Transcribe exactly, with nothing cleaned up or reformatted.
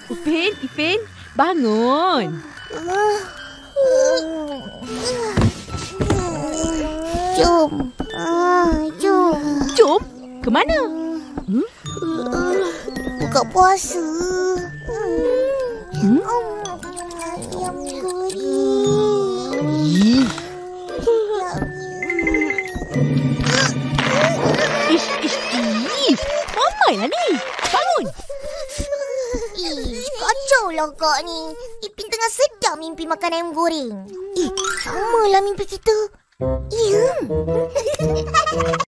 Upin, Ipin, bangun. Jom. Ah, jom. Jom? Ke mana? Hmm? Buka puasa. Hmm? Ayam goreng. Ih. Ish, ish, ish. Ramailah ni. Bangun. Ish, kacau lah kak ni. Ipin tengah sedap mimpi makan ayam goreng. Eh, samalah mimpi kita. Ya.